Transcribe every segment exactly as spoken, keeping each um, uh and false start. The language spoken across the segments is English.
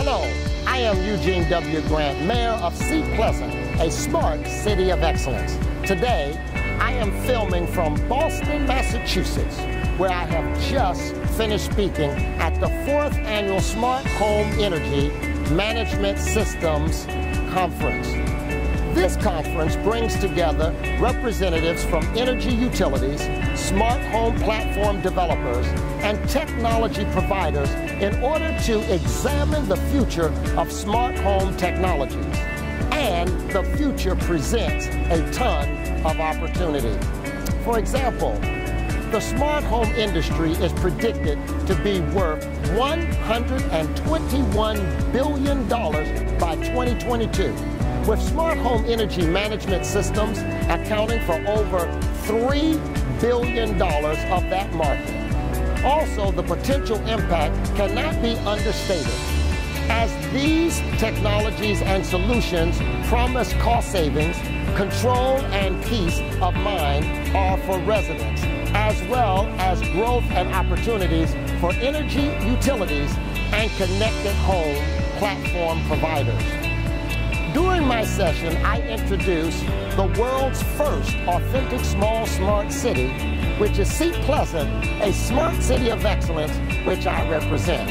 Hello, I am Eugene W. Grant, Mayor of Seat Pleasant, a smart city of excellence. Today, I am filming from Boston, Massachusetts, where I have just finished speaking at the fourth annual Smart Home Energy Management Systems Conference. This conference brings together representatives from energy utilities, smart home platform developers, and technology providers in order to examine the future of smart home technologies. And the future presents a ton of opportunity. For example, the smart home industry is predicted to be worth one hundred twenty-one billion dollars by twenty twenty-two, with smart home energy management systems accounting for over three billion dollars of that market. Also, the potential impact cannot be understated, as these technologies and solutions promise cost savings, control, and peace of mind are for residents, as well as growth and opportunities for energy utilities and connected home platform providers. During my session, I introduced the world's first authentic small smart city, which is Seat Pleasant, a smart city of excellence, which I represent.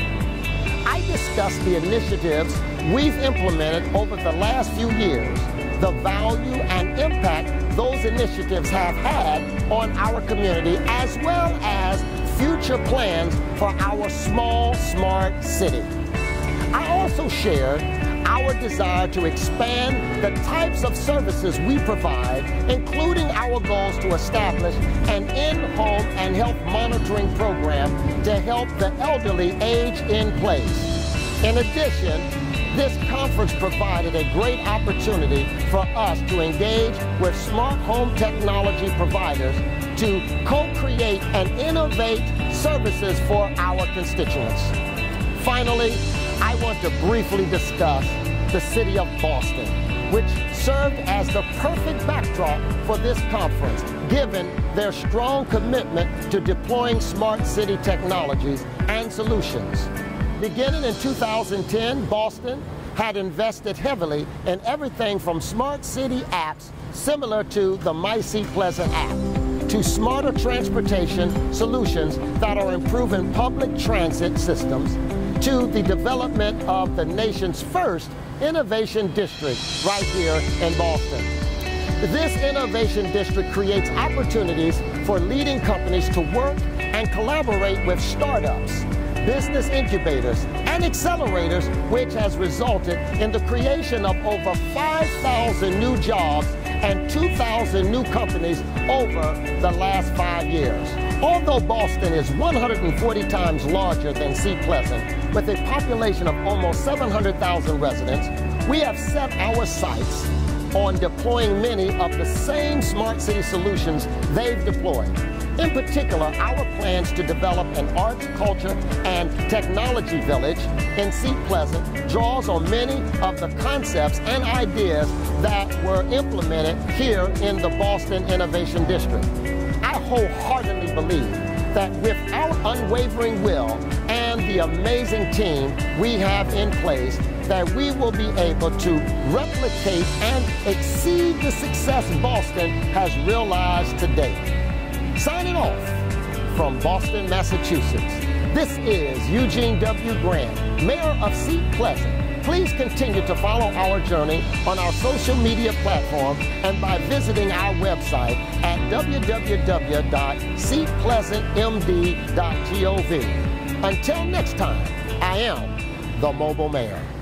I discussed the initiatives we've implemented over the last few years, the value and impact those initiatives have had on our community, as well as future plans for our small smart city. I also shared our desire to expand the types of services we provide, including our goals to establish an in-home and health monitoring program to help the elderly age in place. In addition, this conference provided a great opportunity for us to engage with smart home technology providers to co-create and innovate services for our constituents. Finally, I want to briefly discuss the city of Boston, which served as the perfect backdrop for this conference, given their strong commitment to deploying smart city technologies and solutions. Beginning in two thousand ten, Boston had invested heavily in everything from smart city apps similar to the My Seat Pleasant app, to smarter transportation solutions that are improving public transit systems, to the development of the nation's first innovation district right here in Boston. This innovation district creates opportunities for leading companies to work and collaborate with startups, business incubators, and accelerators, which has resulted in the creation of over five thousand new jobs and two thousand new companies over the last five years. Although Boston is one hundred forty times larger than Seat Pleasant, with a population of almost seven hundred thousand residents, we have set our sights on deploying many of the same smart city solutions they've deployed. In particular, our plans to develop an arts, culture, and technology village in Seat Pleasant draws on many of the concepts and ideas that were implemented here in the Boston Innovation District. I wholeheartedly believe that with our unwavering will and the amazing team we have in place, that we will be able to replicate and exceed the success Boston has realized to date. Signing off from Boston, Massachusetts, this is Eugene W. Grant, Mayor of Seat Pleasant. Please continue to follow our journey on our social media platform and by visiting our website at w w w dot seat pleasant m d dot gov. Until next time, I am the Mobile Mayor.